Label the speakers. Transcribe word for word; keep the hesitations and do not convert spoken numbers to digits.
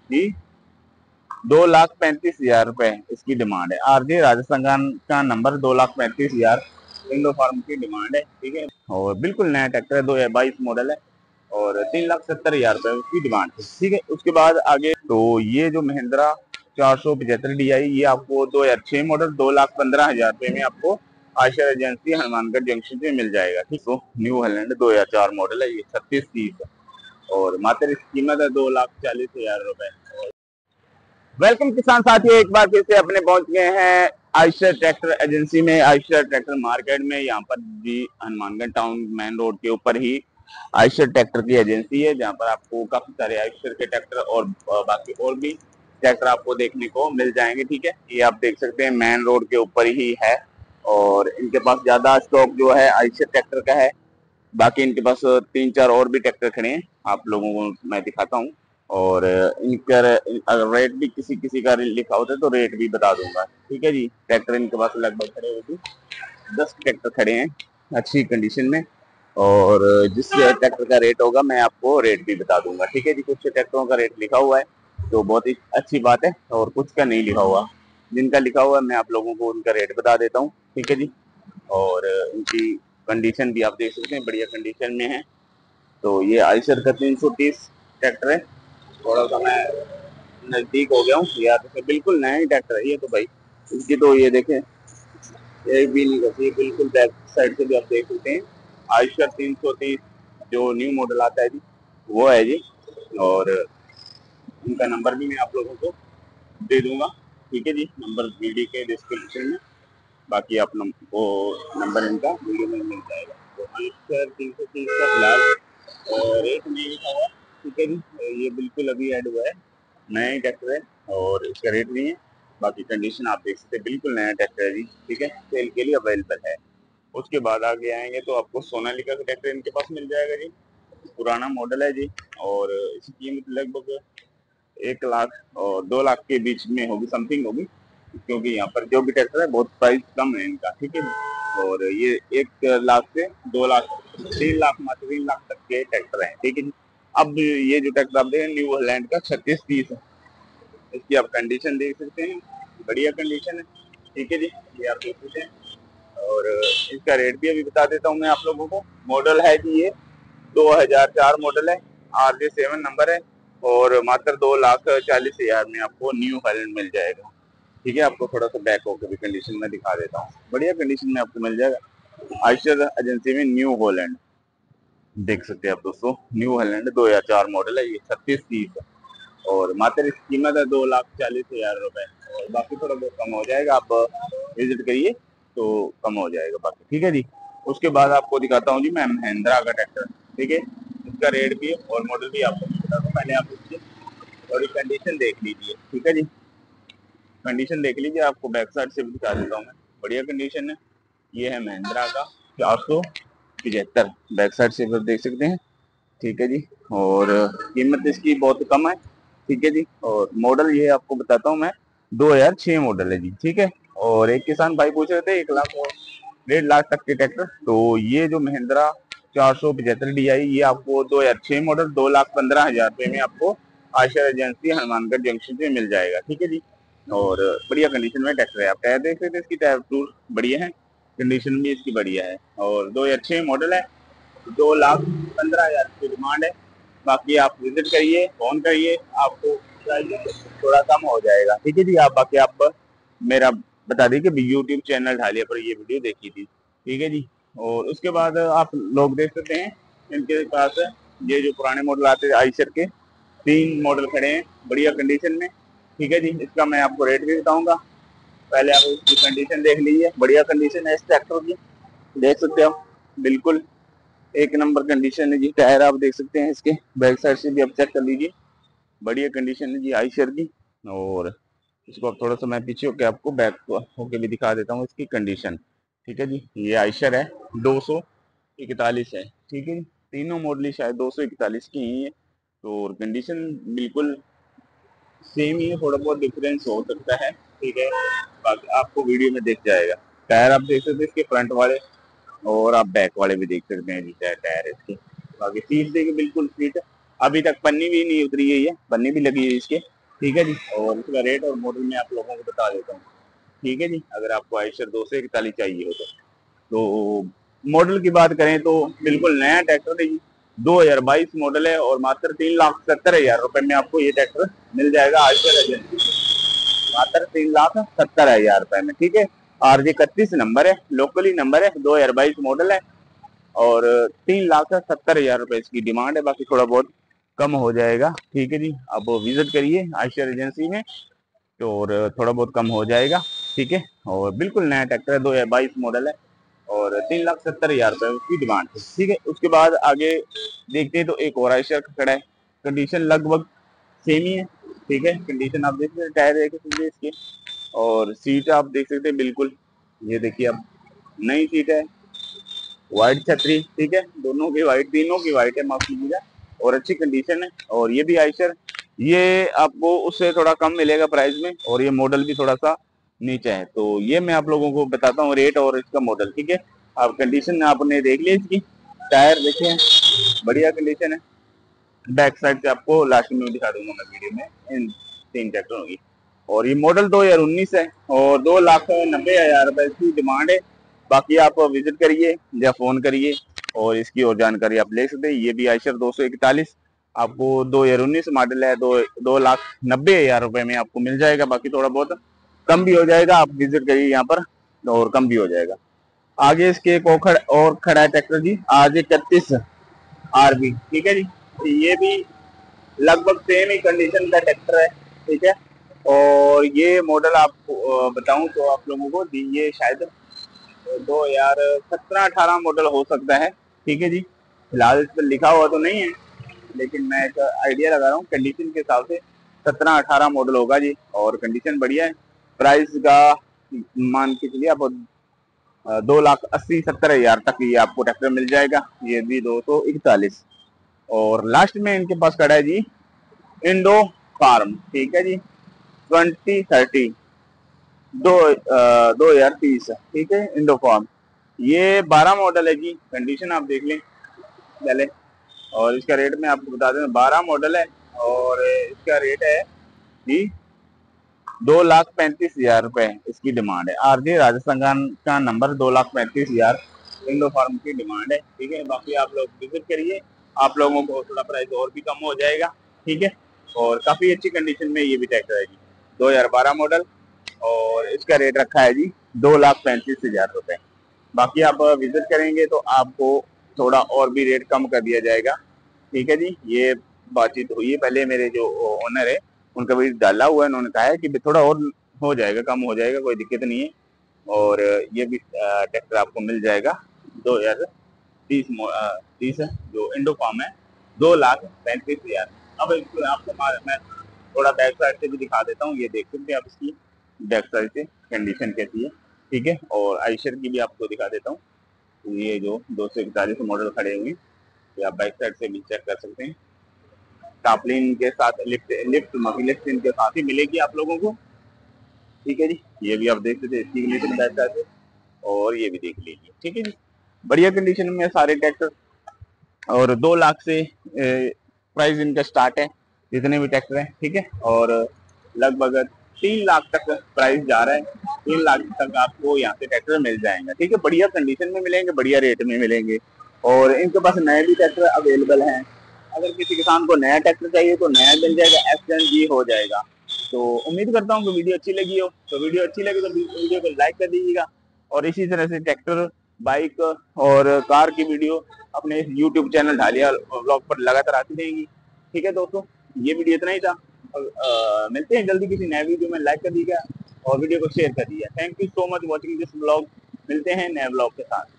Speaker 1: जी दो लाख पैंतीस हजार रुपए इसकी डिमांड है। आरजे राजस्थान का नंबर दो लाख पैंतीस हजार इंडो फार्म की डिमांड है। ठीक है, और बिल्कुल नया ट्रैक्टर है, दो हजार बाईस मॉडल है और तीन लाख सत्तर हजार रुपए उसकी डिमांड है। ठीक है, उसके बाद आगे तो ये जो महिंद्रा चार सौ पचहत्तर डी आई ये आपको दो हजार छह मॉडल दो लाख पंद्रह हजार रुपए में आपको आयशर एजेंसी हनुमानगढ़ जंक्शन पे मिल जाएगा। ठीक है, न्यू हॉलैंड दो हजार चार मॉडल है, ये छत्तीस तीस और मात्र इसकी कीमत है दो लाख चालीस हजार रुपए। वेलकम किसान साथियों, एक बार फिर से अपने पहुंच गए हैं आयशर ट्रैक्टर एजेंसी में, आयशर ट्रैक्टर मार्केट में। यहाँ पर भी हनुमानगढ़ टाउन मेन रोड के ऊपर ही आयशर ट्रैक्टर की एजेंसी है, जहाँ पर आपको काफी सारे आयशर के ट्रैक्टर और बाकी और भी ट्रैक्टर आपको देखने को मिल जाएंगे। ठीक है, ये आप देख सकते हैं मेन रोड के ऊपर ही है और इनके पास ज्यादा स्टॉक जो है आयशर ट्रैक्टर का है। बाकी इनके पास तीन चार और भी ट्रैक्टर खड़े हैं, आप लोगों को मैं दिखाता हूँ। और इनका अगर रेट भी किसी किसी का लिखा होता है तो रेट भी बता दूंगा। ठीक है जी, ट्रैक्टर इनके पास लगभग खड़े होते दस ट्रैक्टर खड़े हैं अच्छी कंडीशन में, और जिस ट्रैक्टर का रेट होगा मैं आपको रेट भी बता दूंगा। ठीक है जी, कुछ ट्रैक्टरों का रेट लिखा हुआ है तो बहुत ही अच्छी बात है, और कुछ का नहीं लिखा हुआ। जिनका लिखा हुआ है मैं आप लोगों को उनका रेट बता देता हूँ। ठीक है जी, और इनकी कंडीशन भी आप देख सकते हैं, बढ़िया कंडीशन में है। तो ये आइसर का तीन सौ तीस ट्रैक्टर है। थोड़ा सा मैं नजदीक हो गया हूँ यार, तो बिल्कुल नया ही ट्रैक्टर है ये तो भाई। इसकी तो ये देखें, एक भी नहीं करती, बिल्कुल बैक साइड से भी आप देख सकते हैं। आइसर तीन सौ तीस जो न्यू मॉडल आता है जी, वो है जी। और इनका नंबर भी मैं आप लोगों को दे दूंगा। ठीक है जी, नंबर वीडियो के डिस्क्रिप्शन में, बाकी आप नम, वो नंबर इनका वीडियो में मिल जाएगा। तो आइसर तीन सौ तीस का फिलहाल रेट नहीं लिखा हुआ। ठीक है जी, ये बिल्कुल अभी ऐड हुआ है, नया ही ट्रैक्टर है और इसका रेट नहीं है। बाकी कंडीशन आप देख सकते हैं, बिल्कुल नया ट्रैक्टर है जी। ठीक है, सेल के लिए अवेलेबल है। उसके बाद आगे आएंगे तो आपको सोनालिका का ट्रैक्टर इनके पास मिल जाएगा जी, पुराना मॉडल है जी, और इसकी कीमत लगभग एक लाख और दो लाख के बीच में होगी, समथिंग होगी, क्योंकि यहाँ पर जो भी ट्रैक्टर है बहुत प्राइस कम है इनका। ठीक है, और ये एक लाख से दो लाख तीन लाख मात्र तीन लाख तक के ट्रैक्टर हैं। ठीक है जी, अब ये जो ट्रैक्टर आप देखें न्यू हॉलैंड का छत्तीस तीस है, इसकी आप कंडीशन देख सकते हैं, बढ़िया कंडीशन है। ठीक है जी, ये आप देख सकते हैं, और इसका रेट भी अभी बता देता हूँ मैं आप लोगों को। मॉडल है जी ये दो हजार चार मॉडल है, आर जे सेवन नंबर है, और मात्र दो लाख चालीस हजार में आपको न्यू हॉलैंड मिल जाएगा। ठीक है, आपको थोड़ा सा बैक होकर भी कंडीशन में दिखा देता हूँ, बढ़िया कंडीशन में आपको मिल जाएगा आयशर एजेंसी में न्यू हॉलैंड। देख सकते हैं आप दोस्तों, न्यू हॉलैंड दो हजार चार मॉडल है, ये छत्तीस तीस है और मात्र इसकी कीमत है दो लाख चालीस हजार रुपए, और बाकी थोड़ा बहुत कम हो जाएगा, आप विजिट करिए तो कम हो जाएगा बाकी। ठीक है जी, उसके बाद आपको दिखाता हूँ जी मैं महिंद्रा का ट्रैक्टर। ठीक है, इसका रेट भी और मॉडल भी आपको बता दूँ, पहले आप इसकी थोड़ी कंडीशन देख लीजिए। ठीक है जी, कंडीशन देख लीजिए, आपको बैक साइड से भी दिखा देता हूँ मैं, बढ़िया कंडीशन है। ये है महिंद्रा का चार सौ पिछहत्तर, बैक साइड से भी देख सकते हैं। ठीक है जी, और कीमत इसकी बहुत कम है। ठीक है जी, और मॉडल ये आपको बताता हूँ मैं, दो हजार छह मॉडल है जी। ठीक है, और एक किसान भाई पूछ रहे थे एक लाख और डेढ़ लाख तक के ट्रैक्टर, तो ये जो महिंद्रा चार सौ पचहत्तर डी आई ये आपको दो हजार छह मॉडल दो लाख पंद्रह हजार रुपए में आपको आयशर एजेंसी हनुमानगढ़ जंक्शन पे मिल जाएगा। ठीक है जी, और बढ़िया कंडीशन में ट्रैक्टर है। आप टायर देख सकते हैं, इसकी टायर टूर बढ़िया है, कंडीशन भी इसकी बढ़िया है, और दो हजार छह मॉडल है, दो लाख पंद्रह हजार की डिमांड है। बाकी आप विजिट करिए, फोन करिए, आपको थोड़ा कम हो जाएगा। ठीक है जी, आप बाकी आप मेरा बता दी कि यूट्यूब चैनल ढालिया पर ये वीडियो देखी थी। ठीक है जी, और उसके बाद आप लोग देख सकते हैं इनके पास ये जो पुराने मॉडल आते हैं आइशर के, तीन मॉडल खड़े हैं बढ़िया कंडीशन में। ठीक है जी, इसका मैं आपको रेट भी बताऊंगा, पहले आप इसकी कंडीशन देख लीजिए, बढ़िया कंडीशन है इस ट्रैक्टर की, देख सकते हो बिल्कुल एक नंबर कंडीशन है जी। टायर आप देख सकते हैं इसके, बैक साइड से भी आप चेक कर लीजिए, बढ़िया कंडीशन है जी आइशर की। और इसको अब थोड़ा सा मैं पीछे होकर आपको बैक होके भी दिखा देता हूँ इसकी कंडीशन। ठीक है जी, ये आइशर है, दो सौ इकतालीस है। ठीक है जी, तीनों मॉडल शायद दो सौ इकतालीस की ही है, तो कंडीशन बिल्कुल सेम ही है, थोड़ा बहुत डिफरेंस हो सकता है। ठीक है, बाकी आपको वीडियो में दिख जाएगा। टायर आप देख सकते हैं इसके फ्रंट वाले, और आप बैक वाले भी देख सकते हैं जी टायर इसके। बाकी सीट देखिए बिल्कुल सीट, अभी तक पन्नी भी नहीं उतरी है, ये पन्नी भी लगी है इसके, ठीक है जी। और इसका रेट और मॉडल मैं आप लोगों को बता देता हूँ। ठीक है जी, अगर आपको आयशर दो सौ इकतालीस चाहिए हो तो तो मॉडल की बात करें तो बिल्कुल नया ट्रैक्टर है जी, दो हजार बाईस मॉडल है और मात्र तीन लाख सत्तर हजार रुपए में आपको ये ट्रैक्टर मिल जाएगा आयशर एजेंसी से, मात्र तीन लाख सत्तर हजार रुपए में। ठीक है, आर जे इकतीस नंबर है, लोकली नंबर है, दो हजार बाईस मॉडल है और तीन लाख सत्तर हजार रुपए इसकी डिमांड है, बाकी थोड़ा बहुत कम हो जाएगा। ठीक है जी, आप विजिट करिए आयशर एजेंसी में और थोड़ा बहुत कम हो जाएगा। ठीक है, और बिल्कुल नया ट्रैक्टर है, दो हजार बाईस मॉडल है और तीन लाख सत्तर हजार रुपए उसकी डिमांड है। ठीक है, उसके बाद आगे देखते हैं तो एक और आयशर खड़ा है, कंडीशन लगभग सेम ही है। ठीक है, कंडीशन आप देख सकते हैं, टायर देख सकते हैं इसके और सीट आप देख सकते हैं बिल्कुल, ये देखिए आप, नई सीट है, व्हाइट छतरी। ठीक है, दोनों की व्हाइट, तीनों की व्हाइट है, माफ कीजिएगा, और अच्छी कंडीशन है। और ये भी आयशर, ये आपको उससे थोड़ा कम मिलेगा प्राइस में और ये मॉडल भी थोड़ा सा नीचे है। तो ये मैं आप लोगों को बताता हूँ रेट और इसका मॉडल। ठीक है, आप कंडीशन आपने देख ली इसकी, टायर देखे बढ़िया कंडीशन है। बैक साइड से आपको लास्ट में दिखा दूंगा मैं वीडियो में इन तीन ट्रैक्टरों की। और ये मॉडल दो हजार उन्नीस है और दो लाख नब्बे हजार रुपए की डिमांड है। बाकी आप विजिट करिए या फोन करिए और इसकी और जानकारी आप ले सकते हैं। ये भी आयशर दो सौ इकतालीस आपको दो हजार उन्नीस मॉडल है, दो दो लाख नब्बे हजार रुपए में आपको मिल जाएगा, बाकी थोड़ा बहुत कम भी हो जाएगा। आप विजिट करिए यहाँ पर और कम भी हो जाएगा। आगे इसके एक और खड़, और खड़ा है ट्रैक्टर जी, आज इकतीस आरबी। ठीक है जी, तो ये भी लगभग सेम ही कंडीशन का ट्रैक्टर है। ठीक है, और ये मॉडल आपको बताऊं तो आप लोगों को ये शायद दो हजार सत्रह अठारह मॉडल हो सकता है। ठीक है जी, फिलहाल इस पर लिखा हुआ तो नहीं है लेकिन मैं एक आइडिया लगा रहा हूँ, कंडीशन के हिसाब से सत्रह अठारह मॉडल होगा जी और कंडीशन बढ़िया है। प्राइस का मान के चलिए आप दो लाख अस्सी सत्तर हजार तक ये आपको ट्रैक्टर मिल जाएगा, ये भी दो सौ इकतालीस। और लास्ट में इनके पास खड़ा है जी इंडो फार्म। ठीक है जी, ट्वेंटी थर्टी दो दो हजार तीस। ठीक है, इंडो फार्म ये बारह मॉडल है जी, कंडीशन आप देख लें पहले। और इसका रेट मैं आपको बता दें, बारह मॉडल है और इसका रेट है जी दो लाख पैंतीस हजार रुपए इसकी डिमांड है। आरजे राजस्थान का नंबर, दो लाख पैंतीस हजार इंडो फार्म की डिमांड है। ठीक है, बाकी आप लोग विजिट करिए, आप लोगों को थोड़ा प्राइस और भी कम हो जाएगा। ठीक है, और काफी अच्छी कंडीशन में ये भी ट्रैक्टर है जी, दो हजार बारह मॉडल और इसका रेट रखा है जी दो लाख पैंतीस हजार रुपए। बाकी आप विजिट करेंगे तो आपको थोड़ा और भी रेट कम कर दिया जाएगा। ठीक है जी, ये बातचीत हुई है पहले, मेरे जो ओनर है उनका भी डाला हुआ है, उन्होंने कहा है कि थोड़ा और हो जाएगा, कम हो जाएगा, कोई दिक्कत नहीं है। और ये भी ट्रैक्टर आपको मिल जाएगा दो हजार तीस तीस जो इंडो फार्म है, दो लाख पैंतीस हजार। अब आपको मैं थोड़ा बैक साइड से भी दिखा देता हूँ, ये देख सकते हैं आप इसकी बैक साइड से कंडीशन कैसी है। ठीक है, और आयशर की भी आपको दिखा देता हूँ, ये जो दो सौ इकतालीस मॉडल खड़े हुए हैं ये आप बैक साइड से भी चेक कर सकते हैं। टापलिन के साथ लिफ्ट लिफ्ट लिफ्ट इनके साथ ही मिलेगी आप लोगों को। ठीक है जी, ये भी आप देख सकते हैं इसकी लिफ्ट बैक साइड से, और ये भी देख लीजिए। ठीक है जी, बढ़िया कंडीशन में सारे ट्रैक्टर और दो लाख से प्राइस इनका स्टार्ट है जितने भी ट्रैक्टर हैं। ठीक है, और लगभग तीन लाख तक प्राइस जा रहा है, तीन लाख तक आपको यहाँ से ट्रैक्टर मिल जाएंगे। ठीक है, बढ़िया कंडीशन में मिलेंगे, बढ़िया रेट में मिलेंगे और इनके पास नए भी ट्रैक्टर अवेलेबल हैं। अगर किसी किसान को नया ट्रैक्टर चाहिए तो नया मिल जाएगा, एक्सचेंज भी हो जाएगा। तो उम्मीद करता हूँ कि वीडियो अच्छी लगी हो, तो वीडियो अच्छी लगी तो वीडियो को लाइक कर दीजिएगा और इसी तरह से ट्रैक्टर, बाइक और कार की वीडियो अपने इस यूट्यूब चैनल ढालिया ब्लॉग पर लगातार आती रहेगी। ठीक है दोस्तों, ये वीडियो इतना ही था। और, आ, मिलते हैं जल्दी किसी नए वीडियो में, लाइक कर दीजिएगा और वीडियो को शेयर कर दीजिएगा। Thank you so much watching this blog, मिलते हैं नए ब्लॉग के साथ।